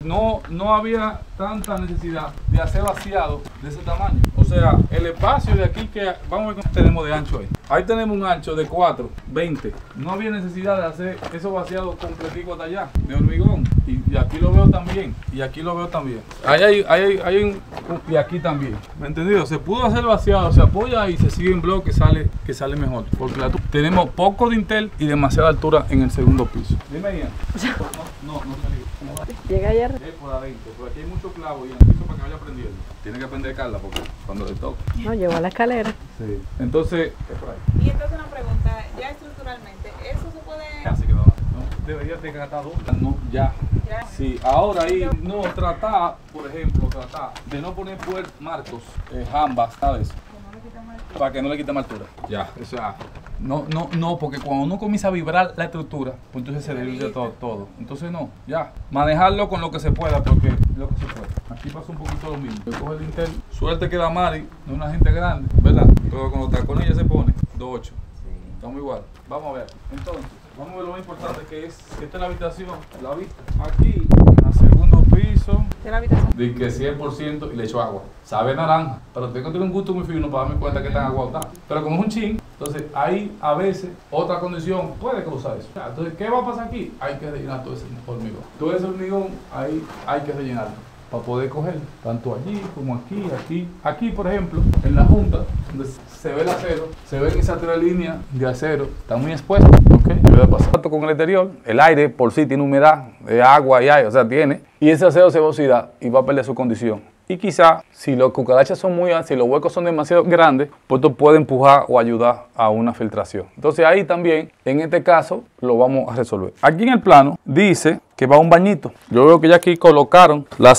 no había tanta necesidad de hacer vaciado de ese tamaño. O sea, el espacio de aquí que vamos a ver cuánto tenemos de ancho ahí. Ahí tenemos un ancho de 4, 20. No había necesidad de hacer esos vaciados completico hasta allá, de hormigón. Y aquí lo veo también. Y aquí lo veo también. Y aquí también. ¿Me entendido? Se pudo hacer vaciado, se apoya y se sigue en bloque que sale mejor. Porque tenemos poco dintel y demasiada altura en el segundo piso. Dime, Ian. No salí. Llega ayer. Por adentro, pero aquí hay mucho clavo y en el piso para que vaya aprendiendo. Tiene que aprender Carla porque cuando le toca. No, llegó a la escalera. Sí. Entonces, es por ahí. Y entonces una pregunta, ya estructuralmente, ¿eso se puede...? Ya se quedó. No, debería de gastar dos. No, ya. Sí, ahora ahí, no, tratar, por ejemplo, de no poner marcos, jambas, ¿sabes? Para que no le quitemos altura. Ya, o sea, no, porque cuando uno comienza a vibrar la estructura, pues entonces se debilita todo. Entonces no, ya, manejarlo con lo que se pueda, porque lo que se puede. Aquí pasa un poquito lo mismo. Yo cojo el dintel, suerte que da Mari, no es una gente grande, ¿verdad? Pero con los tacones ella se pone 2.8. Sí. Estamos igual. Vamos a ver. Entonces, vamos a ver lo más importante que es, esta es la habitación, la vista. Aquí, en el segundo piso, ¿De la habitación? de que 100% y le echo agua. Sabe naranja, pero tengo que tener un gusto muy fino para darme cuenta que tan agua está. Pero como es un chin, entonces hay a veces otra condición puede causar eso. Entonces, ¿qué va a pasar aquí? Hay que rellenar todo ese hormigón. Todo ese hormigón ahí hay que rellenarlo para poder coger tanto allí como aquí. Aquí, por ejemplo, en la junta, donde se ve el acero, se ven esas 3 líneas de acero, está muy expuesto, ¿ok? Debe pasar con el exterior, el aire por sí tiene humedad, agua y aire, o sea, tiene, y ese acero se va a oxidar y va a perder su condición. Y quizá, si los cucarachas son muy altos, si los huecos son demasiado grandes, pues esto puede empujar o ayudar a una filtración. Entonces ahí también, en este caso, lo vamos a resolver. Aquí en el plano dice que va un bañito. Yo veo que ya aquí colocaron las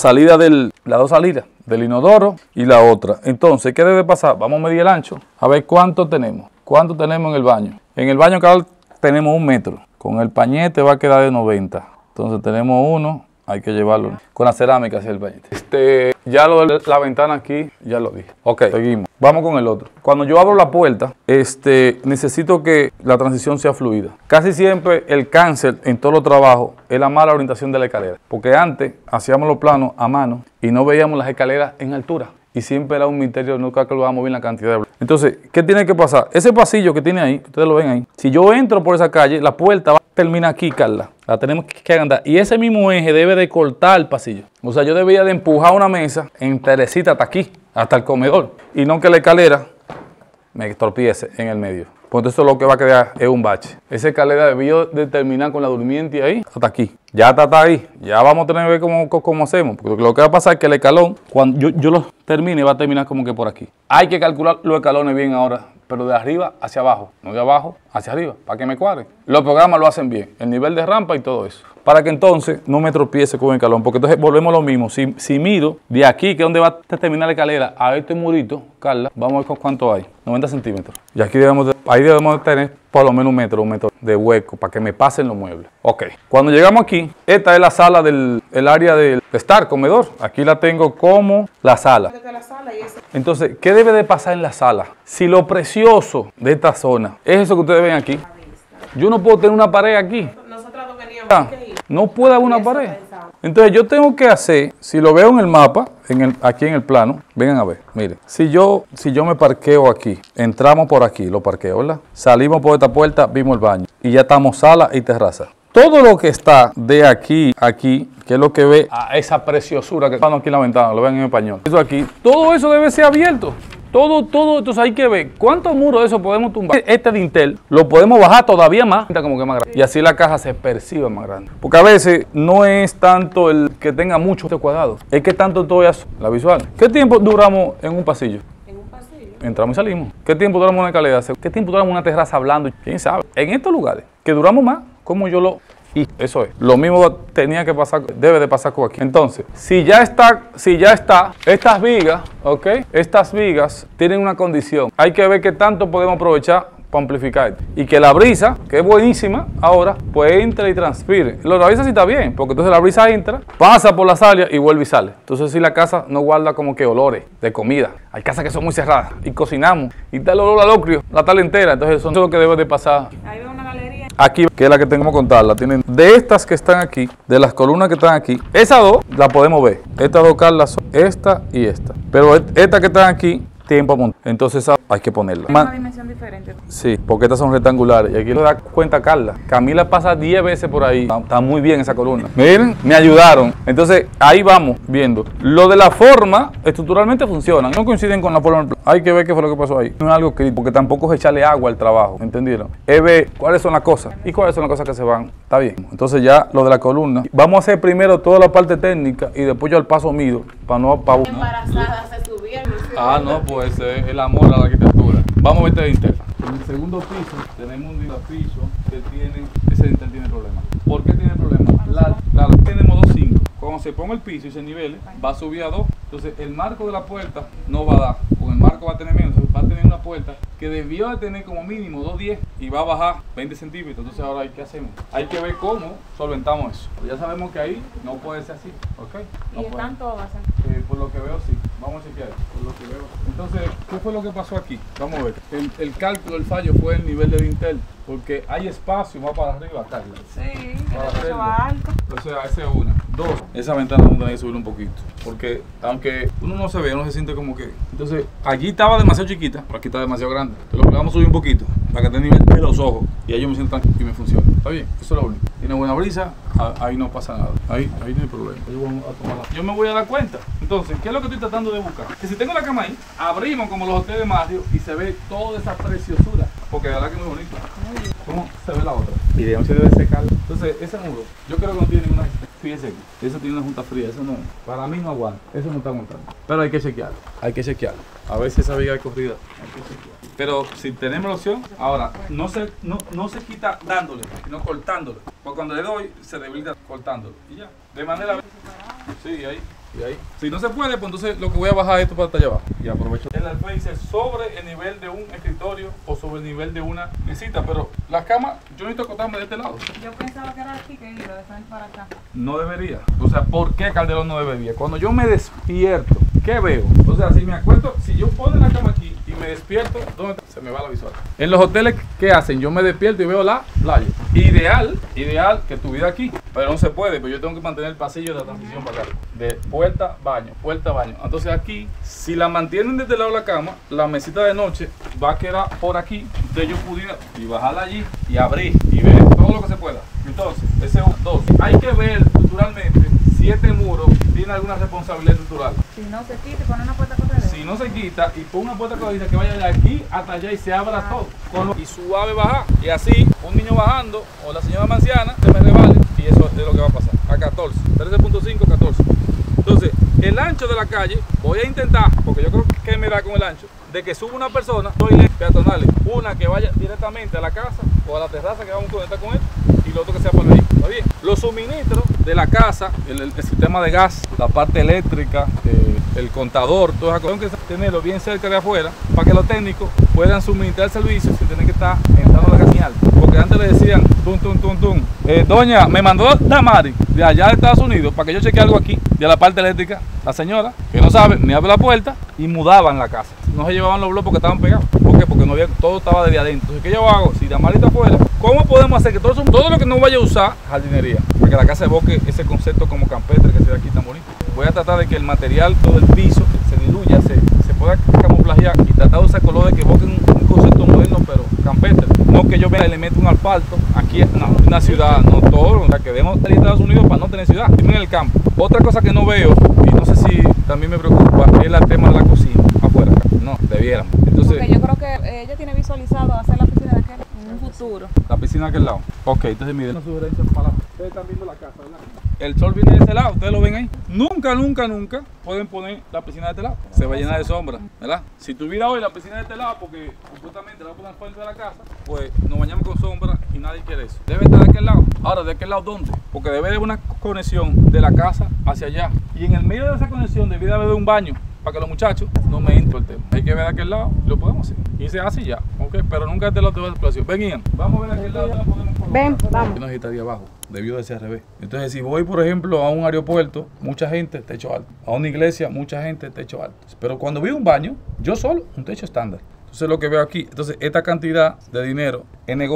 dos salidas, del inodoro y la otra. Entonces, ¿qué debe pasar? Vamos a medir el ancho, a ver cuánto tenemos. ¿Cuánto tenemos en el baño? En el baño cada tenemos 1 metro. Con el pañete va a quedar de 90. Entonces tenemos uno. Hay que llevarlo con la cerámica hacia el bañete. Ya lo de la ventana aquí, ya lo dije. Ok, seguimos. Vamos con el otro. Cuando yo abro la puerta, necesito que la transición sea fluida. Casi siempre el cáncer en todos los trabajos es la mala orientación de la escalera. Porque antes hacíamos los planos a mano y no veíamos las escaleras en altura. Y siempre era un misterio, nunca calculábamos bien la cantidad de... Entonces, ¿qué tiene que pasar? Ese pasillo que tiene ahí, ustedes lo ven ahí. Si yo entro por esa calle, la puerta va a terminar aquí, Carla. La tenemos que andar. Y ese mismo eje debe de cortar el pasillo. O sea, yo debería de empujar una mesa enterecita hasta aquí, hasta el comedor. Y no que la escalera me tropiece en el medio. Pues entonces lo que va a quedar es un bache. Esa escalera debió de terminar con la durmiente ahí hasta aquí. Ya está ahí. Ya vamos a tener que ver cómo hacemos. Porque lo que va a pasar es que el escalón, cuando yo lo termine, va a terminar como que por aquí. Hay que calcular los escalones bien ahora, pero de arriba hacia abajo, no de abajo hacia arriba, para que me cuadre. Los programas lo hacen bien, el nivel de rampa y todo eso. Para que entonces no me tropiece con el escalón, porque entonces volvemos a lo mismo. Si miro de aquí, que es donde va a terminar la escalera, a este murito, Carla, vamos a ver cuánto hay. 90 centímetros. Y aquí ahí debemos de tener por lo menos un metro de hueco para que me pasen los muebles. Ok. Cuando llegamos aquí, esta es la sala el área del estar, comedor. Aquí la tengo como la sala. Entonces, ¿qué debe de pasar en la sala? Si lo precioso de esta zona es eso que ustedes ven aquí, yo no puedo tener una pared aquí. No puede haber una pared. Entonces yo tengo que hacer, si lo veo en el mapa, aquí en el plano, vengan a ver, miren, si yo me parqueo aquí, entramos por aquí, lo parqueo, ¿verdad? Salimos por esta puerta, vimos el baño y ya estamos sala y terraza. Todo lo que está de aquí a aquí, que es lo que ve a esa preciosura que está aquí en la ventana, lo ven en español. Eso aquí, todo eso debe ser abierto. Todo, entonces hay que ver cuántos muros de eso podemos tumbar. Este dintel lo podemos bajar todavía más, como que más grande. Y así la caja se percibe más grande. Porque a veces no es tanto el que tenga muchos cuadrados, es que tanto todo es la visual. ¿Qué tiempo duramos en un pasillo? En un pasillo. Entramos y salimos. ¿Qué tiempo duramos en una escalera? ¿Qué tiempo duramos en una terraza hablando? ¿Quién sabe? En estos lugares, que duramos más, como yo lo... Y eso es. Lo mismo tenía que pasar, debe de pasar con aquí. Entonces, si ya está, estas vigas, ¿ok? Estas vigas tienen una condición. Hay que ver qué tanto podemos aprovechar para amplificar esto. Y que la brisa, que es buenísima ahora, pues entre y transpire. La brisa sí está bien, porque entonces la brisa entra, pasa por las áreas y vuelve y sale. Entonces si la casa no guarda como que olores de comida. Hay casas que son muy cerradas y cocinamos y está el olor al ocrio, la tarde entera. Entonces eso es lo que debe de pasar. Ahí veo una galería. aquí, que es la que tengo que contarla, tienen de estas que están aquí, de las columnas que están aquí, esas dos las podemos ver. Estas dos Carlas son esta y esta. Pero estas que están aquí, tiempo a montar. Entonces esa hay que ponerla. Es una dimensión diferente. Sí, porque estas son rectangulares. Y aquí lo da cuenta Carla. Camila pasa 10 veces por ahí. Está muy bien esa columna. Miren, me ayudaron. Entonces, ahí vamos viendo. Lo de la forma, estructuralmente funcionan. No coinciden con la forma del plan. Hay que ver qué fue lo que pasó ahí. No es algo crítico, porque tampoco es echarle agua al trabajo. ¿Entendieron? Es ver cuáles son las cosas y cuáles son las cosas que se van. Está bien. Entonces ya lo de la columna. Vamos a hacer primero toda la parte técnica y después yo al paso mido. Para no... Embarazada se subieron. Ah, no, pues es el amor a la arquitectura. Vamos a ver este dintel. En el segundo piso tenemos un piso que tiene, ese dintel tiene problemas. ¿Por qué tiene problemas? Tenemos 2.5. Cuando se ponga el piso y se nivele, va a subir a 2. Entonces el marco de la puerta no va a dar. Con el marco va a tener menos. Entonces va a tener una puerta que debió de tener como mínimo 2.10 y va a bajar 20 centímetros. Entonces ahora ¿qué hacemos? Hay que ver cómo solventamos eso. Ya sabemos que ahí no puede ser así. ¿Ok? No Y puede. están todas. Por lo que veo, sí. Vamos a chequear. Por lo que veo. Entonces, ¿qué fue lo que pasó aquí? Vamos a ver. El cálculo, el fallo fue el nivel de dintel. Porque hay espacio más para arriba, Carla. Sí, Para eso hacerlo. va alto. O sea, esa es una. Dos, esa ventana donde hay que subir un poquito. Porque aunque uno no se ve, uno se siente como que... Entonces, allí estaba demasiado chiquita, pero aquí está demasiado grande. Entonces, lo que vamos a subir un poquito, para que tenga nivel de los ojos. Y ahí yo me siento tranquilo y me funciona. ¿Está bien? Eso es lo único. Tiene buena brisa, ahí no pasa nada. Ahí no hay problema. Yo me voy a dar cuenta. Entonces, ¿qué es lo que estoy tratando de buscar? Que si tengo la cama ahí, abrimos como los hoteles de Mario y se ve toda esa preciosura. Porque de verdad que es muy bonito. ¿Cómo se ve la otra? Y digamos si debe secar. Entonces, ese muro, yo creo que no tiene ninguna. Fíjese aquí, eso tiene una junta fría, eso no, para mí no aguanta, eso no está aguantando. Pero hay que chequearlo, A veces esa viga de corrida, hay que chequearlo. Pero si tenemos la opción, ahora, no se quita dándole, sino cortándolo. Porque cuando le doy, se debilita cortándolo. Y ya, de manera. Sí, ahí. Y ahí. Si no se puede, pues entonces lo que voy a bajar esto para allá abajo. Y aprovecho. El alféizar sobre el nivel de un escritorio o sobre el nivel de una mesita. Pero las camas, yo necesito acostarme de este lado. Yo pensaba que era aquí que iba de frente para acá. No debería. O sea, ¿por qué Calderón no debería? Cuando yo me despierto, ¿qué veo? O sea, si me acuesto, si yo pongo la cama aquí y me despierto, ¿dónde está? Se me va la visual. En los hoteles, ¿qué hacen? Yo me despierto y veo la playa. Ideal que estuviera aquí. Pero no se puede, pues yo tengo que mantener el pasillo de la transición para acá. De puerta, baño, puerta, baño. Entonces aquí, si la mantienen desde el lado de la cama, la mesita de noche va a quedar por aquí. Entonces yo pudiera y bajarla allí y abrir y ver todo lo que se pueda. Entonces, ese es un 2. Hay que ver estructuralmente si este muro tiene alguna responsabilidad estructural. Si no se quita y pone una puerta corredera. Si no se quita y pone una puerta corrediza que vaya de aquí hasta allá y se abra todo. Y suave bajar. Y así, un niño bajando o la señora anciana se me resbale y eso es lo que va a pasar. A 14, 13.5, 14. Entonces, el ancho de la calle, voy a intentar, porque yo creo que me da con el ancho, de que suba una persona, dos peatonales, una que vaya directamente a la casa o a la terraza que vamos a conectar con él y lo otro que sea por ahí. ¿Está bien? Los suministros de la casa, el sistema de gas, la parte eléctrica, el contador, todas esas cosas, tengo que tenerlo bien cerca de afuera para que los técnicos puedan suministrar servicios sin tener que estar entrando la gas muy alta. Porque antes le decían, doña, me mandó Damari de allá de Estados Unidos para que yo chequee algo aquí, de la parte eléctrica, la señora, que no sabe, ni abre la puerta y mudaban la casa. No se llevaban los bloques porque estaban pegados. ¿Por qué? Porque no había, todo estaba desde adentro. Entonces, ¿qué yo hago? Si Damari está afuera, ¿cómo podemos hacer que todo lo que no vaya a usar, jardinería, para que la casa evoque ese concepto como campestre que se ve aquí tan bonito? Voy a tratar de que el material, todo el piso, se diluya, se pueda camuflajear y tratar de usar colores que evoquen un concepto moderno, pero campestre. No que yo venga y le meta un asfalto aquí en una ciudad, no todo, o sea, que debemos salir de Estados Unidos para no tener ciudad, en el campo. Otra cosa que no veo, y no sé si también me preocupa, es el tema de la cocina afuera. No, debiéramos. Entonces, porque yo creo que ella tiene visualizado hacer la piscina de aquel en un futuro. La piscina de aquel lado. Ok, entonces miren. Una sugerencia para ustedes están viendo la casa, ¿verdad? El sol viene de este lado, ustedes lo ven ahí. Nunca pueden poner la piscina de este lado. Se va a llenar de sombra, ¿verdad? Si tuviera hoy la piscina de este lado, porque supuestamente la voy a poner frente de la casa, pues nos bañamos con sombra y nadie quiere eso. Debe estar de aquel lado. Ahora, ¿de aquel lado dónde? Porque debe haber una conexión de la casa hacia allá. Y en el medio de esa conexión debe haber un baño para que los muchachos no me entren el tema. Hay que ver de aquel lado, lo podemos hacer. Y se hace ya, ok, pero nunca de este lado de la exploración. Ven, Ian, vamos a ver de aquel lado, la podemos colocar. Ven, vamos. Yo necesitaría abajo, debió de ser al revés. Entonces, si voy, por ejemplo, a un aeropuerto, mucha gente, techo alto. A una iglesia, mucha gente, techo alto. Pero cuando veo un baño, yo solo, un techo estándar. Entonces, lo que veo aquí, entonces, esta cantidad de dinero es negocio.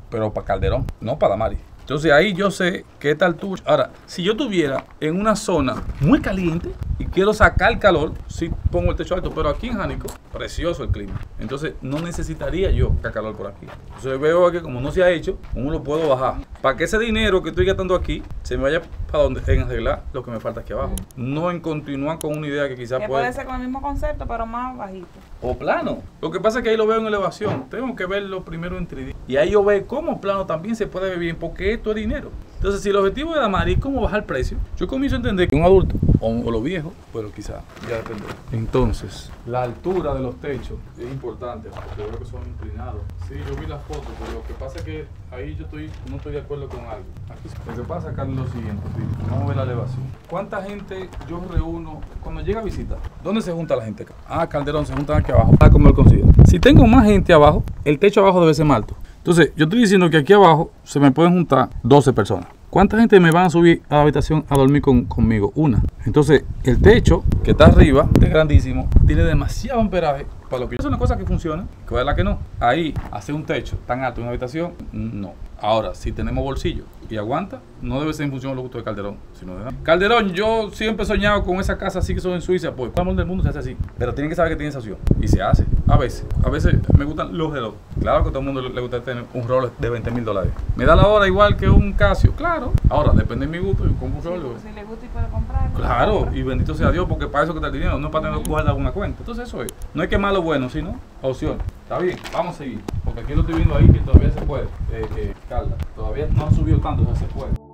pero para Calderón, no para Damaris. Entonces ahí yo sé qué esta altura. Ahora, si yo tuviera en una zona muy caliente y quiero sacar calor, sí pongo el techo alto, pero aquí en Jánico, precioso el clima. Entonces no necesitaría yo sacar calor por aquí. Entonces veo que como no se ha hecho, uno lo puedo bajar. Para que ese dinero que estoy gastando aquí se me vaya para donde, en arreglar lo que me falta aquí abajo. No en continuar con una idea que quizás puede ser con el mismo concepto, pero más bajito. O plano. Lo que pasa es que ahí lo veo en elevación. Tengo que verlo primero en 3D. Y ahí yo veo cómo plano también se puede ver bien, porque esto es dinero. Entonces, si el objetivo de Damaris es cómo bajar el precio, yo comienzo a entender que un adulto, o lo viejo, pero quizás ya depende. Entonces, la altura de los techos es importante, porque yo creo que son inclinados. Sí, yo vi las fotos, pero lo que pasa es que ahí yo no estoy de acuerdo con algo. Aquí lo que pasa, Carlos, es lo siguiente. Vamos a ver la elevación. ¿Cuánta gente yo reúno cuando llega a visitar? ¿Dónde se junta la gente acá? Ah, Calderón, se juntan aquí abajo. Ah, como él consigue. Si tengo más gente abajo, el techo abajo debe ser más alto. Entonces, yo estoy diciendo que aquí abajo se me pueden juntar 12 personas. ¿Cuánta gente me van a subir a la habitación a dormir conmigo? Una. Entonces, el techo que está arriba, es grandísimo, tiene demasiado amperaje para lo que es una cosa que funciona, que es la que no. Ahí, hacer un techo tan alto en una habitación, no. Ahora, si tenemos bolsillo y aguanta, no debe ser en función de los gustos de Calderón, sino de Calderón. Yo siempre he soñado con esa casa así que son en Suiza, pues todo el mundo del mundo se hace así, pero tienen que saber que tiene esa opción y se hace. A veces me gustan los relojes. Claro que a todo el mundo le gusta tener un Rolex de $20,000. Me da la hora igual que un Casio, claro. Ahora, depende de mi gusto, yo compro un Rolex. Si le gusta y puede comprar. Claro, y bendito sea Dios, porque para eso que está el dinero, no es para tener que guardar una cuenta. Entonces eso es. No hay que malo bueno, sino opción. Está bien, vamos a seguir. Porque aquí lo estoy viendo ahí que todavía se puede. Carla, todavía no han subido tanto, o sea, se puede.